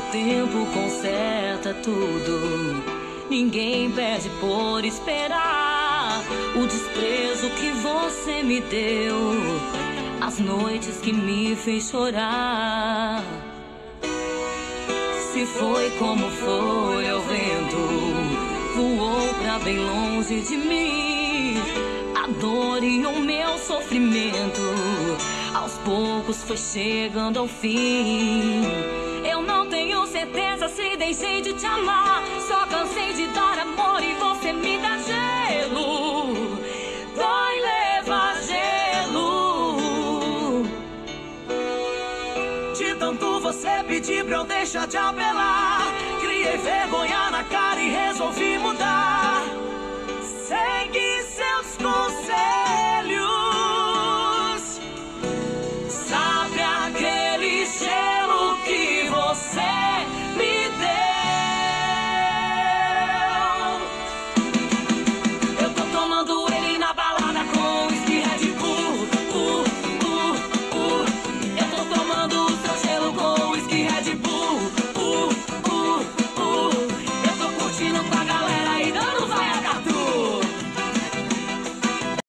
tempo conserta tudo. Ninguém perde por esperar. O desprezo que você me deu, as noites que me fez chorar. Se foi como foi, o vento voou pra bem longe de mim. A dor e o meu sofrimento aos poucos foi chegando ao fim. Eu não tenho certeza se deixei de te amar. Só cansei de dar amor e você me dá gelo. Vai levar gelo. De tanto você pedir pra eu deixar de apelar, criei vergonha na cara e resolvi mudar.